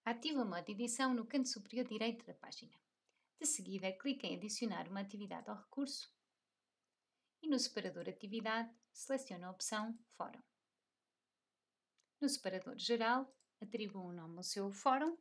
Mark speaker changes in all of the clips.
Speaker 1: Ative o modo edição no canto superior direito da página. De seguida, clique em adicionar uma atividade ao recurso e no separador Atividade, selecione a opção Fórum. No separador Geral, atribua um nome ao seu fórum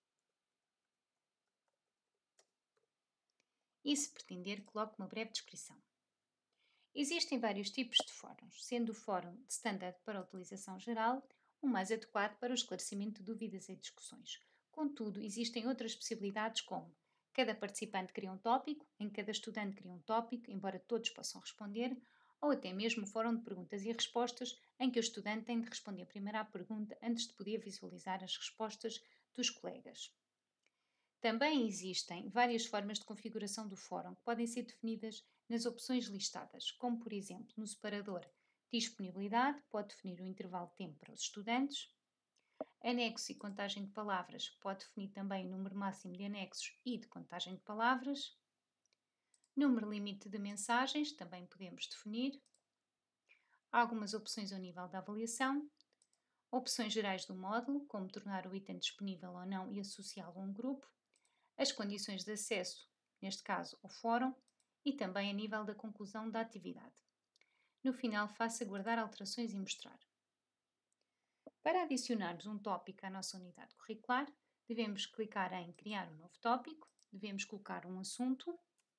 Speaker 1: e, se pretender, coloque uma breve descrição. Existem vários tipos de fóruns, sendo o fórum de standard para utilização geral o mais adequado para o esclarecimento de dúvidas e discussões. Contudo, existem outras possibilidades como cada participante cria um tópico, em cada estudante cria um tópico, embora todos possam responder, ou até mesmo fórum de perguntas e respostas, em que o estudante tem de responder primeiro à pergunta antes de poder visualizar as respostas dos colegas. Também existem várias formas de configuração do fórum que podem ser definidas nas opções listadas, como por exemplo no separador Disponibilidade, pode definir o intervalo de tempo para os estudantes, Anexo e contagem de palavras, pode definir também o número máximo de anexos e de contagem de palavras, número limite de mensagens, também podemos definir, algumas opções ao nível da avaliação, opções gerais do módulo, como tornar o item disponível ou não e associá-lo a um grupo, as condições de acesso, neste caso ao fórum, e também a nível da conclusão da atividade. No final, faça guardar alterações e mostrar. Para adicionarmos um tópico à nossa unidade curricular, devemos clicar em Criar um novo tópico, devemos colocar um assunto,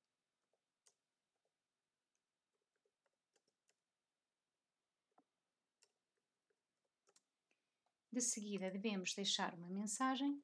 Speaker 1: de seguida devemos deixar uma mensagem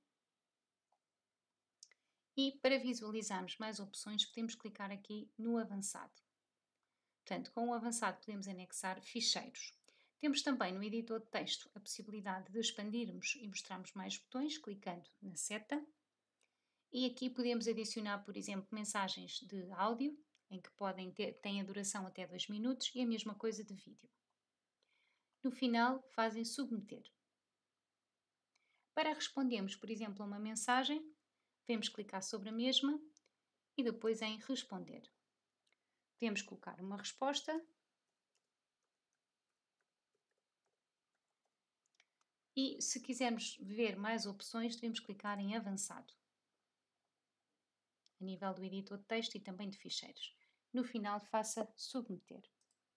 Speaker 1: e, para visualizarmos mais opções, podemos clicar aqui no Avançado. Portanto, com o Avançado podemos anexar ficheiros. Temos também no editor de texto a possibilidade de expandirmos e mostrarmos mais botões, clicando na seta. E aqui podemos adicionar, por exemplo, mensagens de áudio, em que têm a duração até 2 minutos, e a mesma coisa de vídeo. No final, fazem submeter. Para respondermos, por exemplo, a uma mensagem, devemos clicar sobre a mesma e depois em responder. Podemos colocar uma resposta e, se quisermos ver mais opções, devemos clicar em avançado, a nível do editor de texto e também de ficheiros. No final, faça submeter.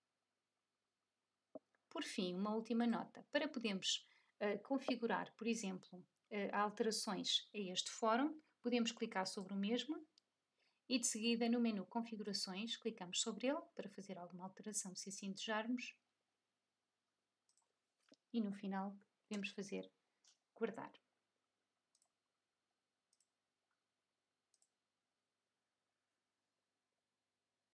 Speaker 1: Por fim, uma última nota. Para podermos configurar, por exemplo, alterações a este fórum, podemos clicar sobre o mesmo e, de seguida, no menu Configurações, clicamos sobre ele para fazer alguma alteração, se assim desejarmos. E no final, podemos fazer guardar.